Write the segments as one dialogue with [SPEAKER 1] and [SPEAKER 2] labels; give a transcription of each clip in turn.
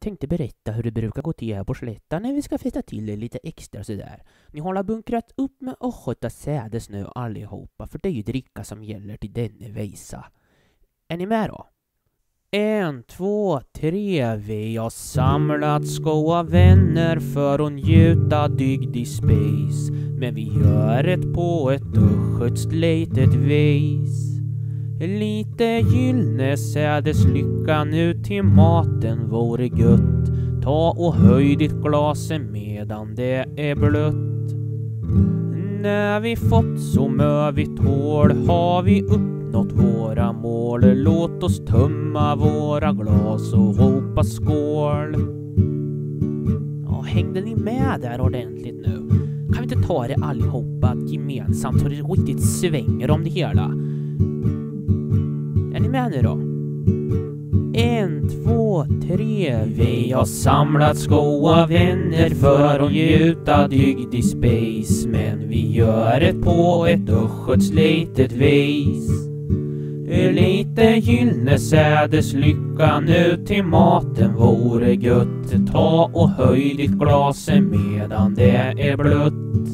[SPEAKER 1] tänkte berätta hur det brukar gå till här på slätta när vi ska festa till det lite extra sådär. Ni har bunkrat upp med östgöta sädesnö allihopa, för det är ju dricka som gäller till denne visa. Är ni med då? 1, 2, 3, vi har samlats goa vänner för att njuta dygd i space. Men vi gör det på ett östgötskt litet vis. Lite gyllene sädeslycka nu till maten vore gött. Ta och höj ditt glas medan det är blött. När vi fått så mö vi tål har vi uppnått våra mål. Låt oss tömma våra glas och ropa skål. Ja, hängde ni med där ordentligt nu? Kan vi inte ta det allihopa gemensamt så det riktigt svänger om det hela? Är ni med nu då? 1, 2, 3. Vi har samlats goa vänner för att njuta dygd i space. Men vi gör det på ett östgötskt litet vis. Lite gyllene sädeslycka nu till maten vore gött. Ta och höj ditt glas medan det är blött.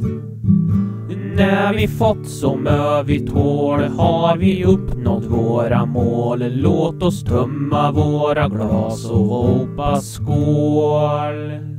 [SPEAKER 1] När vi fått så mö vi tål har vi uppnått våra mål. Låt oss tömma våra glas och ropa skål.